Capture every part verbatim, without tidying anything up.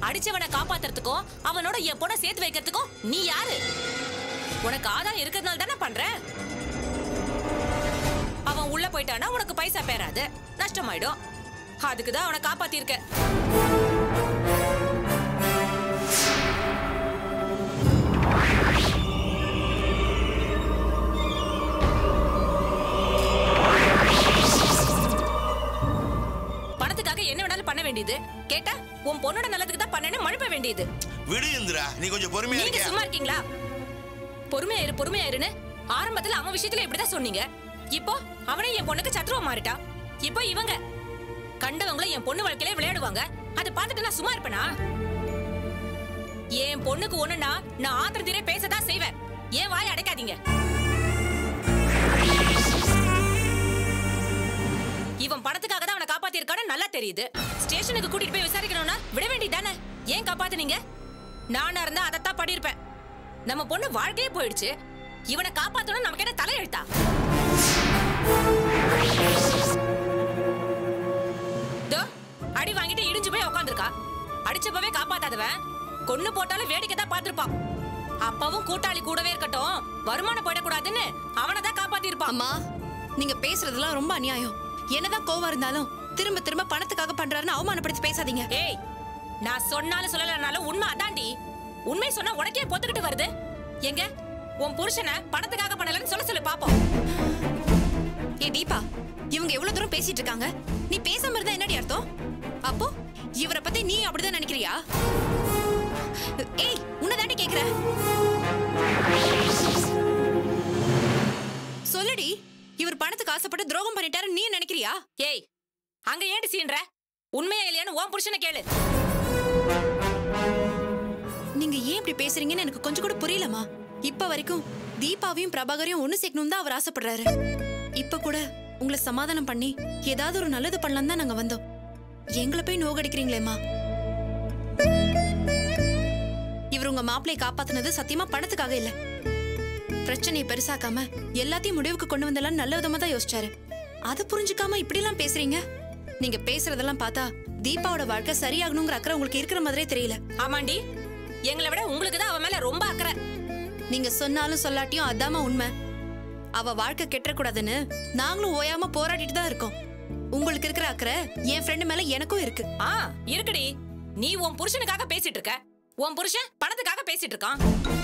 அடிச்சவனை காப்பாத்துறதுக்கும் அவனோட என் பொண்ணை சேர்த்து வைக்கிறதுக்கும் நீ யாரு? உனக்கு ஆதாயம் இருக்கிறதுனால தானே பண்ற. அவன் உள்ள போயிட்டானா உனக்கு பைசா பேராது, நஷ்டமாயிடும். அதுக்குதான் அவனை காப்பாத்திருக்க. பணத்துக்காக என்ன வேணாலும் பண்ண வேண்டியது, கேட்டா உன் பொண்ணோட நல்லதுக்கு தான் பண்ணேன்னு மழுப்ப வேண்டியது. விடு இந்திரா, நீ கொஞ்சம் பொறுமையா இருக்க. சும்மா இருக்கீங்களா? பொறுமையா இரு பொறுமையா இருன்னு ஆரம்பத்துல அவன் விஷயத்துல இப்படிதான் சொன்னீங்க. இப்போ அவனே என் பொண்ணுக்கு சத்ருவா மாறிட்டான். இப்போ இவங்க கண்டவங்களும் என் பொண்ணு வாழ்க்கையில விளையாடுவாங்க. அதை பார்த்துட்டு நான் சும்மா இருப்பேனா? என் பொண்ணுக்கு ஒண்ணுன்னா நான் ஆத்திரம் தீர பேசதான் செய்வேன். ஏன் வாய் அடைக்காதீங்க. இவன் பணத்துக்காக தான் அவனை காப்பாத்திருக்கான்னு நல்லா தெரியுது. ஸ்டேஷனுக்கு கூட்டிட்டு போய் விசாரிக்கணும்னா விட வேண்டியதானே? ஏன் காப்பாத்துனீங்க? நானா இருந்தா அதைத்தான் பண்ணிருப்பேன். நம்ம பொண்ணு வாழ்க்கையே போயிடுச்சு. இவனை காப்பாத்தணும் நமக்கு என்ன தலையெழுத்தா? அடி வாங்கிட்டு இடிஞ்சு போய் உட்காந்துருக்கா. அடிச்சப்பவே காப்பாத்தாதவன் கொன்னு போட்டாலும் வேடிக்கை தான் பாத்துருப்பான். அப்பவும் கூட்டாளி கூடவே இருக்கட்டும், வருமானம் போயிடக்கூடாதுன்னு அவனை தான் காப்பாத்தி இருப்பான். அம்மா, நீங்க பேசுறதெல்லாம் ரொம்ப அநியாயம். என்னதான் கோவம் இருந்தாலும் திரும்ப திரும்ப பணத்துக்காக பண்றாருன்னு அவமானப்படுத்தி பேசாதீங்க. ஏய், நான் சொன்னாலும் சொல்லலனாலும் உண்மை அதாண்டி. உண்மை சொன்னா உனக்கே பொத்துக்கிட்டு வருது. எங்க உன் புருஷனை பணத்துக்காக பண்ணலன்னு சொல்ல சொல்லு பாப்போம். ஏ தீபா, இவங்க எவ்வளவு தூரம் பேசிட்டு இருக்காங்க, நீ பேசாம இருந்தா என்னடி அர்த்தம்? அப்போ இவரை பத்தி நீ அப்படிதான் நினைக்கிறியா? ஏய், உன்னதாண்டி கேக்குற. சொல்லுடி, இவர் பணத்துக்கு ஆசைப்பட்டு துரோகம் பண்ணிட்டாரு நீ நினைக்கிறியா? ஏய், அங்க ஏண்டி சீன்ற? உண்மையா இல்லையான்னு உன் புருஷனை கேளு. நீங்க ஏன் இப்படி பேசுறீங்கன்னு எனக்கு கொஞ்சம் கூட புரியலமா. இப்ப வரைக்கும் தீபாவையும் பிரபாகரையும் ஒண்ணு சேர்க்கணும் தான் அவர் ஆசைப்படுறாரு. இப்ப கூட உங்களை சமாதானம் பண்ணி ஏதாவது ஒரு நல்லது பண்ணலாம் தான் நாங்க வந்தோம். எங்களை போய் நோகடிக்கிறீங்களேம்மா. இவர் உங்க மாப்பிளையை காப்பாத்தினது சத்தியமா பணத்துக்காக இல்ல. பிரச்சனையை பெருசாக்காம எல்லாத்தையும் முடிவுக்கு கொண்டு வந்தெல்லாம் நல்ல விதமா தான் யோசிச்சாரு. அதை புரிஞ்சுக்காம இப்படி எல்லாம் பேசுறீங்க. நீங்க பேசுறதெல்லாம் பார்த்தா தீபாவோட வாழ்க்கை சரியாகணுங்கிற அக்கறை உங்களுக்கு இருக்கிற மாதிரியே தெரியல. ஆமாண்டி, எங்களை விட உங்களுக்கு தான் அவ மேல ரொம்ப அக்கறை. நீங்க சொன்னாலும் சொல்லாட்டியும் அதாம உண்மை. அவ வாழ்க்கை கெட்டக்கூடாதுன்னு நாங்களும் ஓயாம போராடிட்டு தான் இருக்கோம். உங்களுக்கு இருக்கிற அக்கறை என் ஃப்ரெண்டு மேல எனக்கும் இருக்கு. ஆ, இருக்குடி. நீ உன் புருஷனுக்காக பேசிட்டு இருக்க, உன் புருஷன் பணத்துக்காக பேசிட்டு இருக்கான்.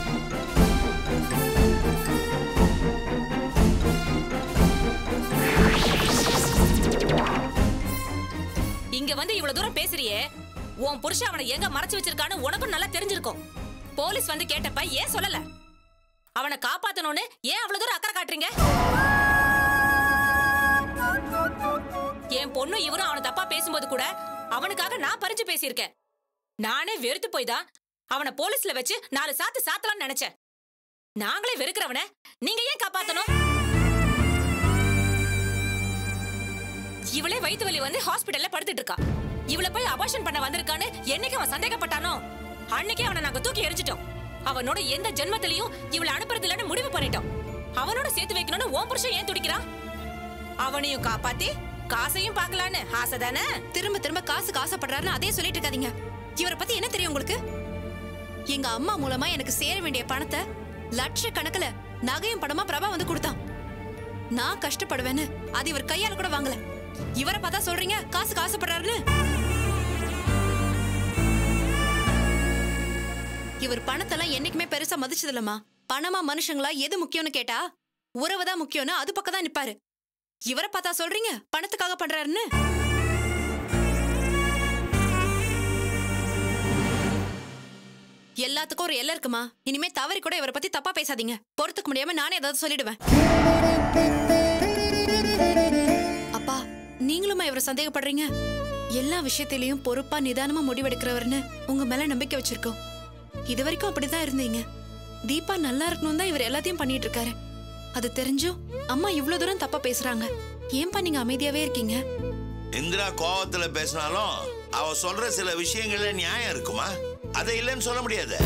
இங்க வந்து இவ்வளவு தூரம் பேசுறியே, உன் புருஷன் அவனை எங்க மறைச்சு வச்சிருக்கான்னு உனக்கும் நல்லா தெரிஞ்சிருக்கும். போலீஸ் வந்து கேட்டப்ப ஏன் சொல்லல? அவனை காப்பாத்தணும்னு ஏன் அவ்வளவு தூரம் அக்கறை காட்டுறீங்க? என் பொண்ணு இவரும் அவனை தப்பா பேசும்போது கூட அவனுக்காக நான் பறிச்சு பேசியிருக்கேன். நானே வெறுத்து போய் தான் அவனை போலீஸ்ல வச்சு நாலு சாத்து சாத்தலாம்னு நினைச்சேன். நாங்களே வெறுக்கிறவன நீங்க ஏன் காப்பாத்தணும்? இவளே வயிற்று வலி வந்து ஹாஸ்பிடல்ல படுத்துட்டு இருக்கா. இவளை போய் அபார்ஷன் பண்ண வந்திருக்கான்னு என்னைக்கு அவன் சந்தேகப்பட்டானோ அன்னைக்கே அவனை நாங்க தூக்கி எரிஞ்சிட்டோம். அவனோட எந்த ஜென்மத்திலையும் இவளை அனுப்புறது இல்லைன்னு முடிவு பண்ணிட்டோம். அவனோட சேர்த்து வைக்கணும்னு உன் புருஷன் ஏன் துடிக்கிறான்? அவனையும் காப்பாத்தி காசையும் பாக்கலான்னு ஆசைதானே? திரும்ப திரும்ப காசு காசப்படுறாருன்னு அதே சொல்லிட்டு இருக்காதீங்க. இவரை பத்தி என்ன தெரியும் உங்களுக்கு? எங்க அம்மா மூலமா எனக்கு சேர வேண்டிய பணத்தை லட்சக்கணக்குல நகையும் பணமா பிரபா வந்து கொடுத்தான். நான் கஷ்டப்படுவேன்னு அது இவர் கையால கூட வாங்கல. இவரை பார்த்தா சொல்றீங்க காசு காசுப்படுறாருன்னு. இவர் பணத்தெல்லாம் என்னைக்குமே பெருசா மதிச்சது இல்லம்மா. பணமா மனுஷங்களா எது முக்கியம்னு கேட்டா உறவுதான் முக்கியம்னு அது பக்கம் தான் நிப்பாரு. இவரை பார்த்தா சொல்றீங்க பணத்துக்காக பண்றாருன்னு. எல்லாத்துக்கும் ஒரு எல்லை இருக்குமா. இனிமே தவறி கூட இவரை பத்தி தப்பா பேசாதீங்க. பொறுத்துக்க முடியாம நானே ஏதாவது சொல்லிடுவேன். அப்பா, நீங்களுமா இவரை சந்தேகப்படுறீங்க? எல்லா விஷயத்திலையும் பொறுப்பா நிதானமா முடிவெடுக்கிறவர்னு உங்க மேல நம்பிக்கை வச்சிருக்கோம். இது வரைக்கும் அப்படிதான் இருந்தீங்க. தீபா நல்லா இருக்கணும் தான் இவர் எல்லாத்தையும் பண்ணிட்டு இருக்காரு. அது தெரிஞ்சும் அம்மா இவ்வளவு தூரம் தப்பா பேசுறாங்க. ஏன்பா நீங்க அமைதியாவே இருக்கீங்க? இந்திரா கோவத்துல பேசினாலும் அவ சொல்ற சில விஷயங்கள்ல நியாயம் இருக்குமா? அதை இல்லைன்னு சொல்ல முடியாது.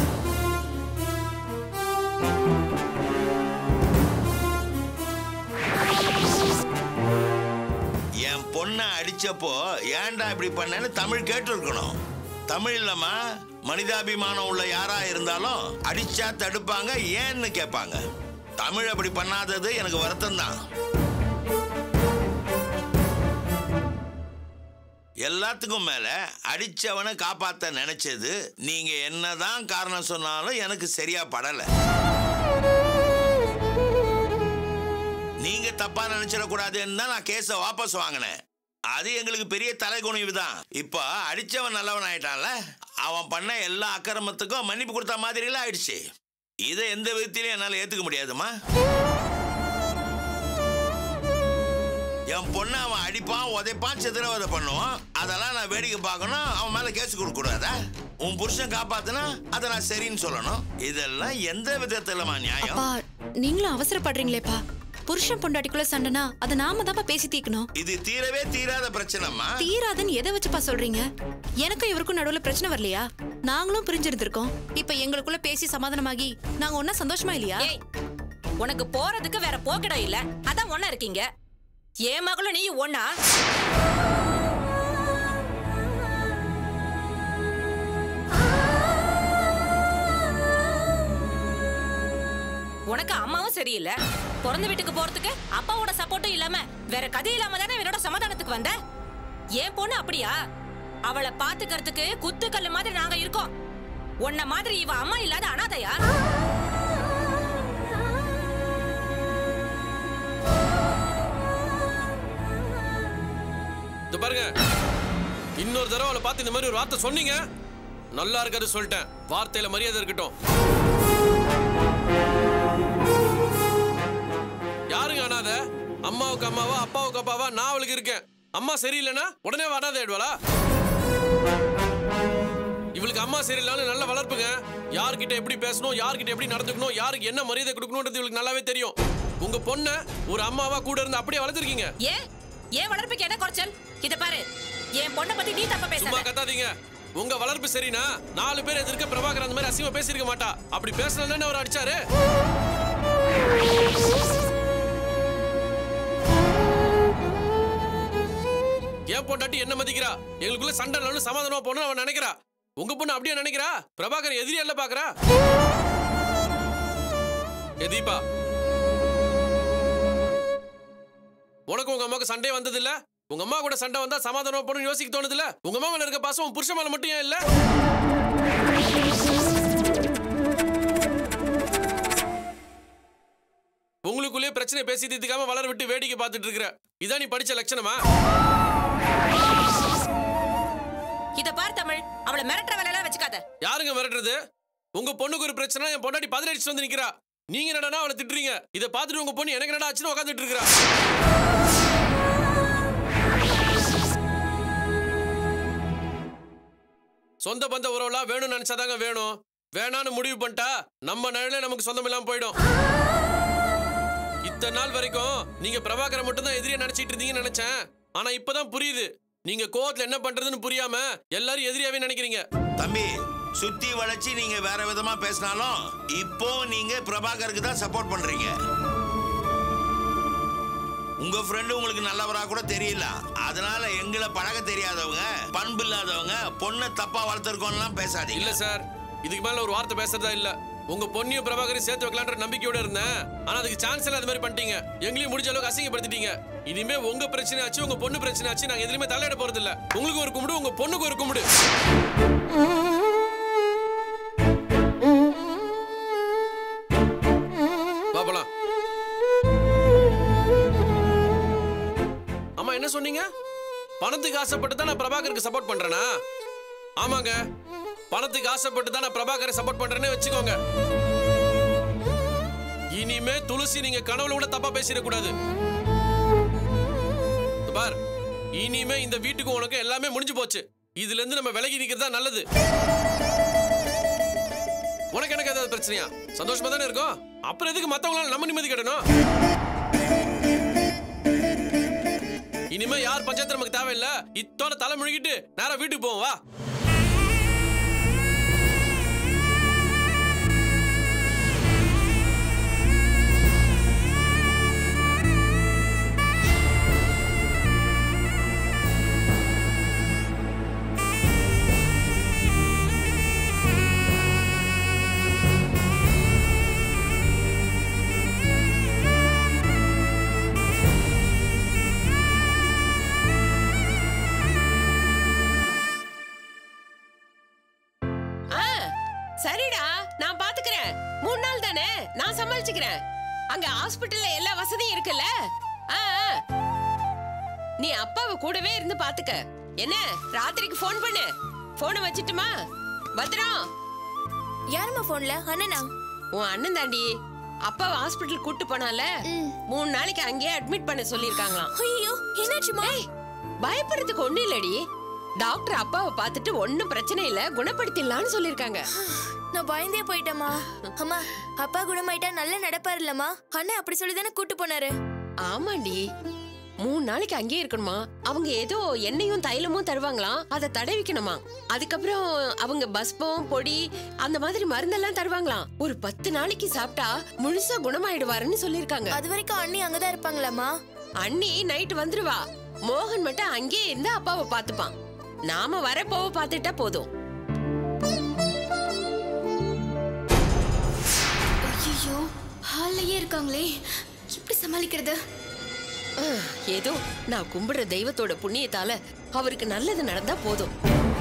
என் பொண்ணை அடிச்சப்போ ஏன்டா இப்படி பண்ணேன்னு தமிழ் கேட்டு இருக்கணும். தமிழ் இல்லம்மா, மனிதாபிமானம் உள்ள யாரா இருந்தாலும் அடிச்சா தடுப்பாங்க, ஏன்னு கேட்பாங்க. தமிழ் அப்படி பண்ணாதது எனக்கு வருத்தம் தான். எல்லாத்துக்கும் மேல அடிச்சவனை காப்பாத்த நினைச்சது நீங்க என்னதான் காரணம் சொன்னாலும் எனக்கு சரியா படல. நீங்க தப்பா நினைச்சிடக்கூடாதுன்னு தான் நான் கேஸ வாபஸ் வாங்கினேன். அது எங்களுக்கு பெரிய தலைகுனிவு தான். இப்போ அடிச்சவன் நல்லவன் ஆயிட்டான்ல, அவன் பண்ண எல்லா அக்கிரமத்துக்கும் மன்னிப்பு கொடுத்த மாதிரிலாம் ஆயிடுச்சு. இதை எந்த விதத்திலையும் என்னால ஏத்துக்க முடியாதுமா. என் பொண்ணு அவன் அடிப்பான், உதைப்பான், சித்திரவதை பண்ணுவான். அதெல்லாம் நான் வேடிக்கை பார்க்கணும், அவன் மேல கேஸ் கொடுக்க கூடாதா? உன் புருஷன் காப்பாத்துனா அதை நான் சரின்னு சொல்லணும். இதெல்லாம் எந்த விதத்துலமா நியாயம்? நீங்களும் அவசரப்படுறீங்களேப்பா. புருஷன் பொண்டாட்டிக்குள்ள சண்டைனா அதை நாம தான் பேசி தீக்கணும். இது தீரவே தீராத பிரச்சனைமா. தீராதுன்னு எதை வச்சுப்பா சொல்றீங்க? எனக்கும் இவருக்கும் நடுவுல பிரச்சனை வரலையா? நாங்களும் பிரிஞ்சிருந்திருக்கோம். இப்ப எங்களுக்குள்ள பேசி சமாதானமாகி நாங்க ஒன்னா சந்தோஷமா இல்லையா? உனக்கு போறதுக்கு வேற போக்கிடம் இல்ல, அதான் ஒன்னா இருக்கீங்க. ஏன் மகளும் நீ ஒன்னா? உனக்கு அம்மாவும் சரியில்லை, பிறந்த வீட்டுக்கு போறதுக்கு அப்பாவோட சப்போர்ட்டும் இல்லாம வேற கதை இல்லாம தானே என்னோட சமாதானத்துக்கு வந்த. ஏன் பொண்ணு அப்படியா? அவளை பாத்துக்கிறதுக்கு குத்துக்கல்லு மாதிரி நாங்க இருக்கோம். உன்ன மாதிரி இவ அம்மா இல்லாத அனாதையா? பாருங்க, இன்னொரு தடவை அவளை பார்த்து இந்த மாதிரி ஒரு வார்த்தை சொன்னீங்க, நல்லா இருக்காது சொல்லிட்டேன். வார்த்தையில மரியாதை இருக்கட்டும். யாருங்க அனாதை? அம்மாவுக்கு அம்மாவா, அப்பாவுக்கு அப்பாவா? நான் அவளுக்கு இருக்கேன். அம்மா சரியில்லைன்னா உடனே அனாதை ஆயிடுவாளா? இவளுக்கு அம்மா சரியில்லைன்னு நல்ல வளர்ப்புங்க. யார்கிட்ட எப்படி பேசணும், யார்கிட்ட எப்படி நடந்துக்கணும், யாருக்கு என்ன மரியாதை கொடுக்கணும்ன்றது இவளுக்கு நல்லாவே தெரியும். உங்க பொண்ண ஒரு அம்மாவா கூட இருந்து அப்படியே வளர்த்துருக்கீங்க. ஏன் ஏன் வளர்ப்புக்கு என்ன குறைச்சல்? இத பாரு, என் பொண்ண பத்தி நீ தப்பா பேசாத. சும்மா கத்தாதீங்க. உங்க வளர்ப்பு சரினா நாலு பேர் எதிர்க்க பிரபாகர் அந்த மாதிரி அசிங்கமா பேசிருக்க மாட்டா. அப்படி பேசலன்னு அவர் அடிச்சாரு. ஏன் பொண்டாட்டி என்ன மதிக்கிறா? எங்களுக்குள்ள சண்டை நல்ல சமாதானமா போன அவன் நினைக்கிறா. உங்க பொண்ணு அப்படியே நினைக்கிறா? பிரபாகர் எதிரி அல்ல பாக்குறா. ஏ தீபா, உனக்கு உங்க அம்மாவுக்கு சண்டே வந்தது இல்ல? உங்க அம்மா கூட சண்டை வந்தா சமாதானம் போன யோசிக்க தோணுது இல்ல? உங்க அம்மா மேல இருக்க பாசம் புருஷன் மேல மட்டும் ஏன் இல்ல? உங்களுக்குள்ளே பிரச்சனை பேசி தீர்த்துக்காம வளர விட்டு வேடிக்கை பார்த்துட்டு இருக்கிற. இதான் நீ படிச்ச லட்சணமா? இத பார் தமிழ், அவளை மிரட்டற வேலையெல்லாம் வச்சுக்காத. யாருங்க மிரட்டுறது? உங்க பொண்ணுக்கு ஒரு பிரச்சனை, என் பொண்டாட்டி பதில் அடிச்சு வந்து நிக்கிறா. நீங்க என்னடா அவளை திட்டுறீங்க? இத பார்த்துட்டு உங்க பொண்ணு எனக்கு என்னடா ஆச்சுன்னு உட்காந்துட்டு இருக்கா. சொந்த பந்த உறவுலாம் வேணும்னு நினைச்சாதாங்க வேணும். வேணான்னு முடிவு பண்ணிட்டா நம்ம நிழலே நமக்கு சொந்தம் இல்லாம போயிடும். இத்தனை நாள் வரைக்கும் நீங்க பிரபாகரை மட்டும் தான் எதிரியா நினைச்சிட்டு இருந்தீங்கன்னு நினைச்சேன். ஆனா இப்பதான் புரியுது, நீங்க கோவத்துல என்ன பண்றதுன்னு புரியாம எல்லாரும் எதிரியாவே நினைக்கிறீங்க. தம்பி, சுத்தி வளைச்சி நீங்க வேற விதமா பேசினாலும் இப்போ நீங்க பிரபாகருக்கு தான் சப்போர்ட் பண்றீங்க. உங்க ஃப்ரெண்டு உங்களுக்கு நல்லவரா கூட தெரியல, அதனால எங்களை பழக தெரியாதவங்க, பண்பு இல்லாதவங்க பொண்ணை தப்பா வளர்த்துருக்கோம்லாம் பேசாதீங்க. இல்ல சார், இதுக்கு மேல ஒரு வார்த்தை பேசுறதா இல்ல. உங்க பொண்ணையும் பிரபாகரையும் சேர்த்து வைக்கலான்ற நம்பிக்கையோட இருந்தேன். ஆனா அதுக்கு சான்ஸ் இல்ல. அது மாதிரி பண்ணிட்டீங்க. எங்களையும் முடிஞ்ச அளவுக்கு அசிங்கப்படுத்திட்டீங்க. இனிமே உங்க பிரச்சனை ஆச்சு, உங்க பொண்ணு பிரச்சனை ஆச்சு, நாங்க எதுலயுமே தலையிட போறது இல்ல. உங்களுக்கு ஒரு கும்பிடு, உங்க பொண்ணுக்கு ஒரு கும்பிடு. பாப்பலாம். அம்மா என்ன சொன்னீங்க? பணத்துக்கு ஆசைப்பட்டு தான் நான் பிரபாகருக்கு சப்போர்ட் பண்றேனா? ஆமாங்க, பணத்துக்கு ஆசைப்பட்டு தான் நான் பிரபாகரை சப்போர்ட் பண்றேன்னு வச்சுக்கோங்க. இனிமே துளசி நீங்க கனவுல கூட தப்பா பேசிடக்கூடாது. பார், இனிமே இந்த வீட்டுக்கு உனக்கு எல்லாமே முடிஞ்சு போச்சு. இதுல இருந்து நம்ம விலகி நிக்கிறதா நல்லது. உனக்கு எனக்கு ஏதாவது பிரச்சனையா? சந்தோஷமா தானே இருக்கும். அப்புறம் எதுக்கு மத்தவங்களால நம்ம நிம்மதி கட்டணும்? இனிமே யார் பஞ்சாயத்து நமக்கு தேவையில்லை. இத்தோட தலை முழுகிட்டு நேரா வீட்டுக்கு போவோம். வா. சமாளிச்சுக்கிறேன். அங்க ஹாஸ்பிடல்ல எல்லா வசதியும் இருக்குல்ல. ஆ, ஆ. நீ அப்பாவை கூடவே இருந்து பாத்துக்க. என்ன ராத்திரிக்கு போன் பண்ணு. போனை வச்சிட்டுமா? பத்திரம். யாருமா போன்ல? அண்ணனா? உன் அண்ணன் தாண்டி. அப்பாவை ஹாஸ்பிடல் கூட்டு போனால மூணு நாளைக்கு அங்கேயே அட்மிட் பண்ண சொல்லிருக்காங்களாம். ஐயோ, என்னாச்சுமா? பயப்படுறதுக்கு ஒண்ணு இல்லடி. டாக்டர் அப்பாவை பார்த்துட்டு ஒன்னும் பிரச்சனை இல்ல, குணப்படுத்திடலாம்னு சொல்லிருக்காங்க. நான் பயந்தே போயிட்டேமா. அம்மா, அப்பா குணமாயிட்டா நல்லா நடப்பாரு இல்லம்மா? அண்ணன் அப்படி சொல்லிதானே கூட்டு போனாரு. ஆமாண்டி, மூணு நாளைக்கு அங்கேயே இருக்கணுமா. அவங்க ஏதோ எண்ணெயும் தைலமும் தருவாங்களாம், அதை தடவிக்கணுமா. அதுக்கப்புறம் அவங்க பஸ்பம் பொடி அந்த மாதிரி மருந்தெல்லாம் தருவாங்களாம். ஒரு பத்து நாளைக்கு சாப்பிட்டா முழுசா குணமாயிடுவாருன்னு சொல்லிருக்காங்க. அது வரைக்கும் அண்ணி அங்கதான் இருப்பாங்களாமா? அண்ணி நைட்டு வந்துருவா. மோகன் மட்டும் அங்கேயே இருந்து அப்பாவை பாத்துப்பான். நாம வர போவ பாத்துட்டா போதும். ஐயோ, ஹால்லயே இருக்காங்களே, எப்படி சமாளிக்கிறது? ஏதோ நான் கும்பிடுற தெய்வத்தோட புண்ணியத்தால அவருக்கு நல்லது நடந்தா போதும்.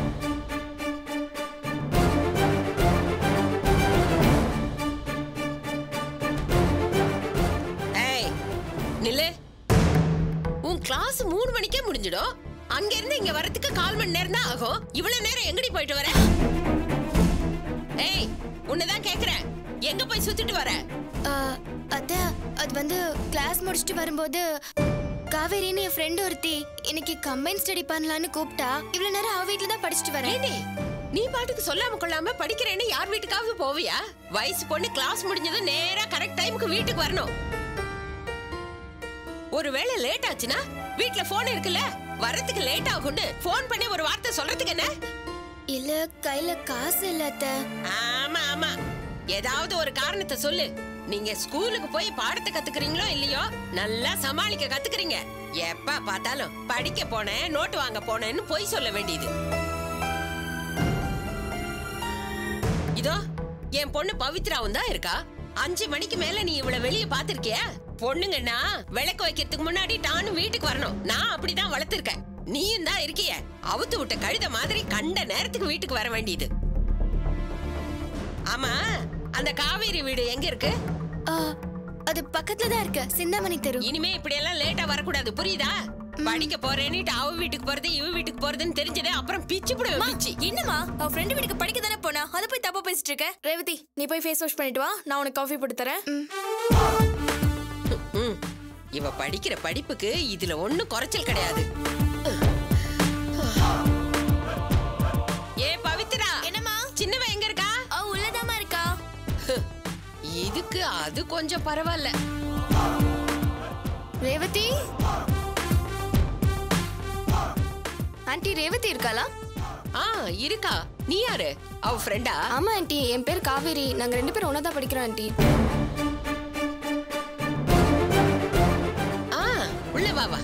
ஏய் நில்லு. உன் கிளாஸ் மூணு மணிக்கே முடிஞ்சிடும். அங்க இருந்து இங்க வரதுக்கு கால் மணி நேரம் தான் ஆகும். இவ்வளவு நேரம் எங்கடி போயிட்டு வர? ஏய், உன்னதான் கேக்குறேன், எங்க போய் சுத்திட்டு வர? அத்த, அது வந்து கிளாஸ் முடிச்சிட்டு வரும்போது காவேரின்னு என் ஃப்ரெண்ட் ஒருத்தி இன்னைக்கு கம்பைன் ஸ்டடி பண்ணலான்னு கூப்பிட்டா. இவ்வளவு நேரம் அவ வீட்டுல தான் படிச்சுட்டு வரேன். நீ பாட்டுக்கு சொல்லாம கொள்ளாம படிக்கிறேன்னு யார் வீட்டுக்காவது போவியா? வயசு பொண்ணு கிளாஸ் முடிஞ்சதும் நேரா கரெக்ட் டைமுக்கு வீட்டுக்கு வரணும். ஒருவேளை லேட் ஆச்சுன்னா வீட்டுல போன் இருக்குல்ல, வரதுக்கு லேட் ஆகும்னு போன் பண்ணி ஒரு வார்த்தை சொல்றதுக்கு என்ன? இல்ல, கையில காசு இல்ல அத்த. ஆமா ஆமா, ஏதாவது ஒரு காரணத்தை சொல்லு. நீங்க ஸ்கூலுக்கு போய் பாடத்தை கத்துக்கிறீங்களோ இல்லையோ, நல்லா சமாளிக்க கத்துக்கிறீங்க. எப்ப பார்த்தாலும் படிக்க போனேன், நோட்டு வாங்க போனேன்னு போய் சொல்ல வேண்டியது. இதோ என் பொண்ணு பவித்ராவும் தான் இருக்கா. அஞ்சு மணிக்கு மேல நீ இவ்வளவு வெளிய பாத்திருக்கிய? பொண்ணுங்கன்னா விளக்கு வைக்கிறதுக்கு முன்னாடி டான்னு வீட்டுக்கு வரணும். நான் அப்படிதான் வளர்த்திருக்கேன். நீயும் தான் இருக்கிய அவுத்து விட்ட கழுத மாதிரி கண்ட நேரத்துக்கு வீட்டுக்கு வர வேண்டியது. ஆமா, அந்த காவேரி வீடு எங்க இருக்கு? அது பக்கத்துல தான் இருக்கு, சிந்தாமணி தெரு. இனிமே இப்படி எல்லாம் லேட்டா வரக்கூடாது, புரியுதா? படிக்க போறேன்னு அவ வீட்டுக்கு போறது இவ வீட்டுக்கு போறதுன்னு தெரிஞ்சதே அப்புறம் பிச்சு புடுவேன் பிச்சு. என்னமா, அவ ஃப்ரெண்ட் வீட்டுக்கு படிக்க தானே போனா, அத போய் தப்பா பேசிட்டு இருக்க? ரேவதி, நீ போய் ஃபேஸ் வாஷ் பண்ணிட்டு வா, நான் உனக்கு காஃபி போட்டு தரேன். இவ படிக்கிற படிப்புக்கு இதுல ஒண்ணும் குறைச்சல் கிடையாது. ஏ பவித்ரா. என்னம்மா? சின்னவ எங்க இருக்கா? அவ உள்ளதாமா இருக்கா. இதுக்கு அது கொஞ்சம் பரவாயில்ல. ரேவதி, ஆண்டி ரேவதி இருக்காளா? ஆ இருக்கா. நீ யாரு? அவ ஃப்ரெண்டா? ஆமா ஆண்டி, என் பேர் காவேரி. நாங்க ரெண்டு பேரும் ஒண்ணா தான் படிக்கிறோம் ஆண்டி. ஆ, உள்ள வா வா.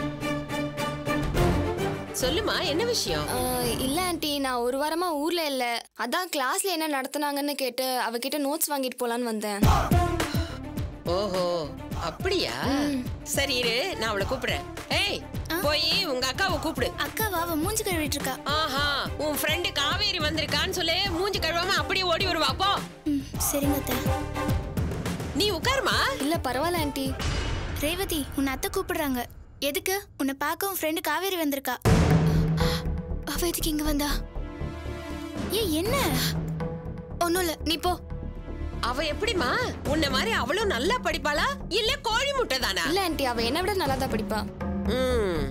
சொல்லுமா, என்ன விஷயம்? இல்ல ஆண்டி, நான் ஒரு வாரமா ஊர்ல இல்ல. அதான் கிளாஸ்ல என்ன நடத்துனாங்கன்னு கேட்டு அவகிட்ட நோட்ஸ் வாங்கிட்டு போலான்னு வந்தேன். ஓஹோ, அப்படியா? சரி இரு, நான் அவளை கூப்பிடுறேன். ஏய், போய் உங்க அக்காவை கூப்பிடு. அக்காவா? அவ மூஞ்சி கழுவிட்டு இருக்கா. ஆஹா, உன் ஃப்ரெண்டு காவேரி வந்திருக்கான்னு சொல்லி மூஞ்சி கழுவாம அப்படியே ஓடி வருவா. போ. சரிங்க அத்தை. நீ உட்காருமா. இல்ல பரவாயில்ல ஆண்டி. ரேவதி, உன்னை அத்தை கூப்பிடுறாங்க. எதுக்கு? உன்னை பார்க்க உன் ஃப்ரெண்டு காவேரி வந்திருக்கா. அவ எதுக்கு இங்க வந்தா? ஏ என்ன? ஒண்ணும் இல்ல, நீ போ. அவ எப்படிமா? உன்ன மாதிரி அவளும் நல்லா படிப்பாளா இல்ல கோழி முட்டை தானா? இல்ல ஆண்டி, அவ என்ன விட நல்லா தான் படிப்பா. ம்.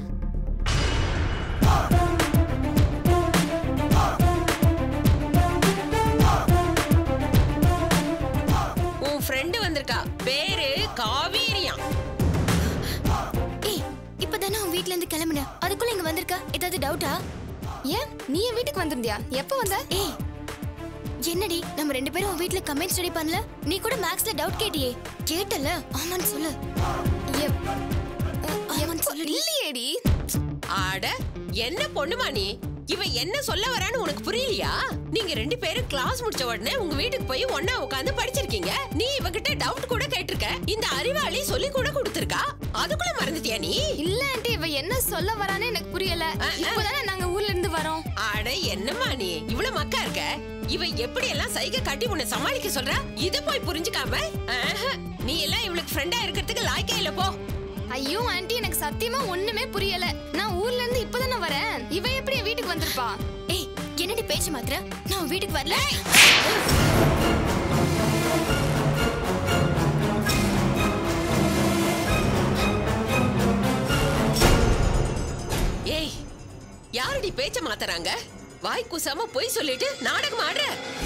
உன் ஃப்ரெண்டு வந்திருக்கா, பேரு காவேரியா. ஏய், இப்பதானே உன் வீட்ல இருந்து கிளம்புன, அதுக்குள்ள இங்க வந்திருக்கா? ஏதாவது டவுட்டா? ஏன் நீ என் வீட்டுக்கு வந்திருந்தியா? எப்ப வந்த? ஏய் என்னடி, நம்ம ரெண்டு பேரும் உன் வீட்ல கமெண்ட் ஸ்டடி பண்ணல? நீ கூட மேக்ஸ்ல டவுட் கேட்டியே, கேட்டல? ஆமான்னு சொல்லு. ஆமான்னு சொல்லு. இல்லையேடி. ஆட, என்ன பொண்ணுமா நீ? இவ என்ன சொல்ல வரான்னு உனக்கு புரியலையா? நீங்க ரெண்டு பேரும் கிளாஸ் முடிச்ச உடனே உங்க வீட்டுக்கு போய் ஒண்ணா உட்கார்ந்து படிச்சிருக்கீங்க. நீ இவகிட்ட டவுட் கூட கேட்டிருக்க. இந்த அறிவாளி சொல்லி கூட கொடுத்திருக்கா. அதுக்குள்ள மறந்துட்டியா நீ? இல்ல ஆண்டி, இவ என்ன சொல்ல வரான்னு எனக்கு புரியல. இப்போதானே நாங்க ஊர்ல இருந்து வரோம். அட என்னம்மா நீ இவ்வளவு மக்கா இருக்க? இவ எப்படி எல்லாம் சைகை காட்டி உன்னை சமாளிக்க சொல்றா? இது போய் புரிஞ்சுக்காம ஆஹா, நீ எல்லாம் இவளுக்கு ஃப்ரெண்டா இருக்கிறதுக்கு லாய்க்கே இல்ல போ. ஐயோ ஆண்டி, எனக்கு சத்தியமா ஒண்ணுமே புரியல. நான் ஊர்ல இருந்து இப்பதானே வரேன். இவ எப்படி என் வீட்டுக்கு வந்திருப்பா? ஏய், என்னடி பேச்சு மாத்திர? நான் வீட்டுக்கு வரல. ஏய், யாரடி பேச்ச மாத்தறாங்க? வாய் கூசாம பொய் சொல்லிட்டு நாடகம் ஆடுற?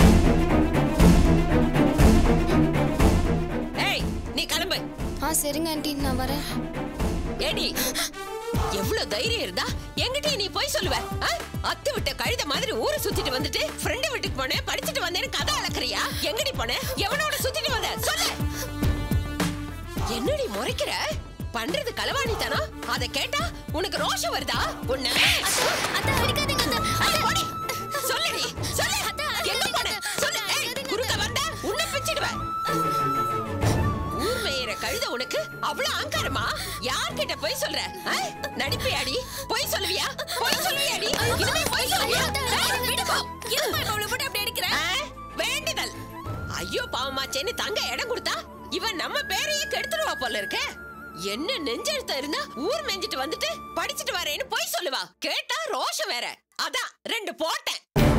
ஏய், நீ கிளம்பு. ஆ சரிங்க ஆண்டி, நான் வரேன். ஏடி, எவ்வளவு தைரியம் இருந்தா என்கிட்ட நீ போய் சொல்லுவ? அத்து விட்ட கழுத மாதிரி ஊரை சுத்திட்டு வந்துட்டு ஃப்ரெண்ட் வீட்டுக்கு போனேன், படிச்சுட்டு வந்தேன்னு கதை அளக்குறியா? எங்கடி போன? எவனோட சுத்திட்டு வந்த? சொல்லு. என்னடி முறைக்கிற? பண்றது களவாணி தானா? அத கேட்டா உனக்கு ரோஷம் வருதா? உன்ன அத்த அடிக்காதீங்க அத்த. சொல்லுடி, சொல்லு. எங்க போன? சொல்லு. ஏய், குறுக்க வந்தா உன்னை பிச்சிடுவேன். ஊர் மேயற கழுத உனக்கு அவ்வளவு அகங்காரமா? யார்கிட்ட போய் சொல்ற? நடிப்பியாடி? போய் சொல்லுவியா? போய் சொல்லுவியாடி? இனிமே போய் சொல்லுவியா? விடுப்பா. என்னம்மா அவளை போட்டு அப்படி அடிக்கிற? வேண்டுதல். ஐயோ பாவமாச்சேன்னு தங்க இடம் கொடுத்தா இவன் நம்ம பேரையே கெடுத்துருவா போல இருக்க. என்ன நெஞ்செழுத்த இருந்தா ஊர் மெஞ்சிட்டு வந்துட்டு படிச்சுட்டு வரேன்னு போய் சொல்லுவா. கேட்டா ரோஷம் வேற. அதான் ரெண்டு போட்டேன்.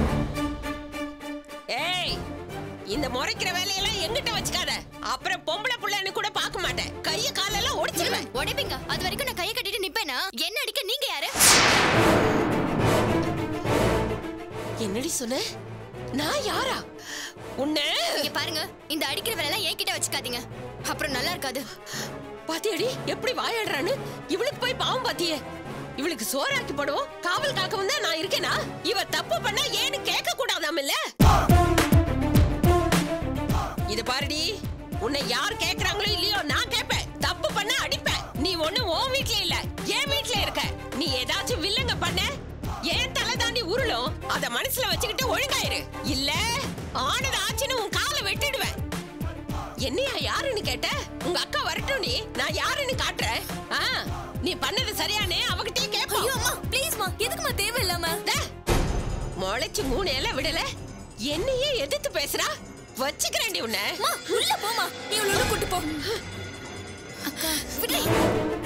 ஏய், இந்த முறைக்கிற வேலையெல்லாம் எங்கிட்ட வச்சுக்காத. அப்புறம் பொம்பளை புள்ளன்னு கூட பார்க்க மாட்டேன். கைய காலெல்லாம் ஒடிச்சிடுவேன். உடைப்பீங்க. அது வரைக்கும் நான் கையை கட்டிட்டு நிப்பேனா? என்ன அடிக்க நீங்க யாரு? என்னடி சொன்ன? நான் யாரா? உன்னை இங்க பாருங்க, இந்த அடிக்கிற வேலை எல்லாம் என்கிட்ட வச்சுக்காதீங்க. அப்புறம் நல்லா இருக்காது. பாத்தியடி எப்படி வாயாடுறான்னு? இவளுக்கு போய் பாவம் பாத்தியே. இவளுக்கு சோறாக்கி போடுவோம் காவல் காக்கவும் தான் நான் இருக்கேனா? இவ தப்பு பண்ணா ஏன்னு கேட்க கூடாதாம் இல்ல? இது பாருடி, உன்னை யார் கேக்குறாங்களோ இல்லையோ நான் கேட்பேன். தப்பு பண்ண அடிப்பேன். நீ ஒண்ணு உன் வீட்ல இல்ல, என் வீட்ல இருக்க. நீ ஏதாச்சும் வில்லங்க பண்ண ஏன் தலை தாண்டி உருளும். அத மனசுல வச்சுக்கிட்டு ஒழுங்காயிரு. இல்ல ஆனது ஆச்சுன்னு உன் காலை வெட்டிடுவேன். என்னையா யாருன்னு கேட்ட? உங்க அக்கா வரட்டும், நீ நான் யாருன்னு காட்டுறேன். நீ பண்ணது சரியானே அவகிட்டே கேப்ப. ஐயோ அம்மா, ப்ளீஸ்மா, எதுக்குமா தேவையில்லாம? முளைச்சு மூணு எல்லாம் விடல, என்னையே எதிர்த்து பேசுறா. வச்சுக்கிறேன்டி உன்னை. உள்ள போமா, நீ உள்ள கூட்டு போ. அக்கா விடு.